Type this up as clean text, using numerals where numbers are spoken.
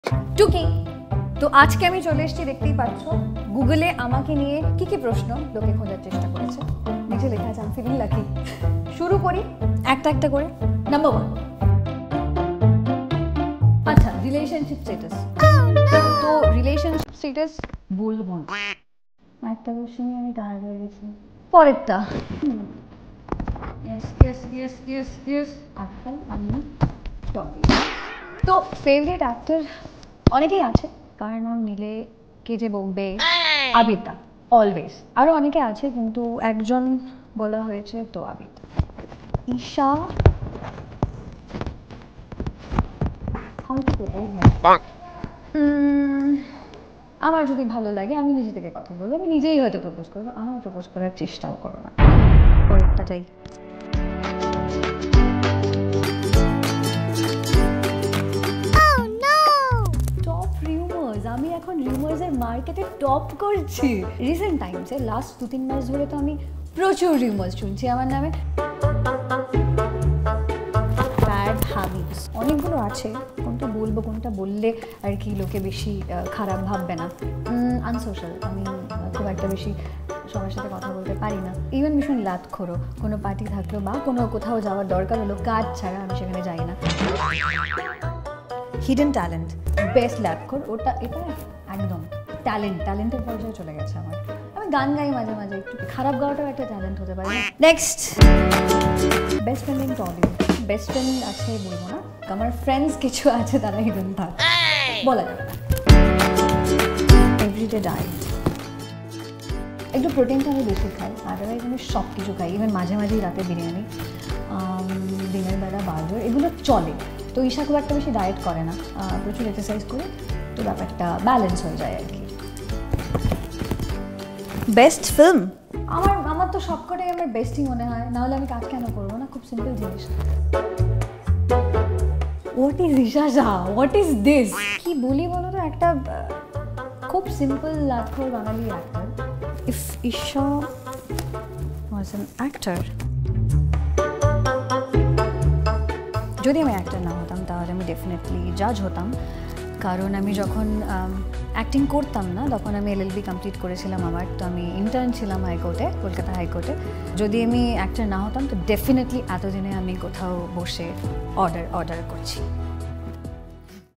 টুকি তো আজকে আমি চলে এসেছি, দেখতেই পাচ্ছ গুগলে আমাকে নিয়ে কি কি প্রশ্ন লোকে খোঁজার চেষ্টা করেছে। নিচে লেখা আছে আমি ফিলিং লাকি। শুরু করি একটা একটা করে। নাম্বার 1, আচ্ছা রিলেশনশিপ স্ট্যাটাস। তো রিলেশনশিপ স্ট্যাটাস বলবো না, একটা কোশ্চেন আমি টায়ার্ড হয়ে গেছি। পরেরটা আজকাল আমি তো ফেভারিট অ্যাক্টর অনেকেই আছে, কার নাম নিলে কে যে বলবে, আবিদা অলওয়েজ। আরও অনেকে আছে কিন্তু একজন বলা হয়েছে, তো আবিদা। ঈশা আমার যদি ভালো লাগে আমি নিজে থেকে কথা বলবো, আমি নিজেই হয়তো প্রপোজ করবো, আমার প্রপোজ করার চেষ্টাও করো না। পরেরটা চাই। আমি এখন রিউমার্সের মার্কেটে টপ করছি। রিসেন্ট টাইমসে লাস্ট 2-3 মাস ধরে তো আমি প্রচুর রিউমার্স শুনছি আমার নামে। ব্যাড হ্যাবিটস অনেকগুলো আছে, কোনটা বলবো কোনটা বললে আর কি লোকে বেশি খারাপ ভাববে না। আনসোশ্যাল, আমি খুব একটা বেশি সবার সাথে কথা বলতে পারি না। ইভেন ভীষণ লাতখোরো, কোনো পার্টি থাকলো বা কোনো কোথাও যাওয়ার দরকার হলো, কাজ ছাড়া আমি সেখানে যাই না। হিডেন ট্যালেন্ট, বেস্ট ল্যাবখোর, ওটা এটা একদম ট্যালেন্টের পর্যায়ে চলে গেছে আমার। আমি গান গাই মাঝে মাঝে, একটু খারাপ গাওয়াটাও একটা ট্যালেন্ট হতে পারে। Next, best friend in Tollywood. Best friend আছে বলবো না, আমার ফ্রেন্ডস কিছু আছে তারা হিডেন থাক, বলা যাবে না। এভরিডে ডায়েট, একটু প্রোটিনটা আমি বেশি খাই, আদারওয়াইজ আমি সব কিছু খাই, ইভেন মাঝে মাঝেই রাতে বিরিয়ানি, দিনের বেলা বার্গার, এগুলো চলে। তো ঈশা খুব একটা বেশি ডায়েট করে না, প্রচুর এক্সারসাইজ করে, তো ব্যাপারটা ব্যালেন্স হয়ে যায় আর কি। বেস্ট ফিল্ম, আমার তো সবকটাই আমার বেস্টই মনে হয়, নাহলে আমি কাজ কেন করবো না, খুব সিম্পল জিনিস। What is Isha Shah, what is this, কি বলি বলো তো, একটা খুব সিম্পল লাতখোর বাঙালি actor. If Isha was an actor, যদি আমি অ্যাক্টর না হতাম তাহলে আমি ডেফিনেটলি জাজ হতাম, কারণ আমি যখন অ্যাক্টিং করতাম না তখন আমি LLB কমপ্লিট করেছিলাম আমার, তো আমি ইন্টার্ন ছিলাম হাইকোর্টে, কলকাতা হাইকোর্টে। যদি আমি অ্যাক্টর না হতাম তো ডেফিনেটলি এতদিনে আমি কোথাও বসে অর্ডার করছি।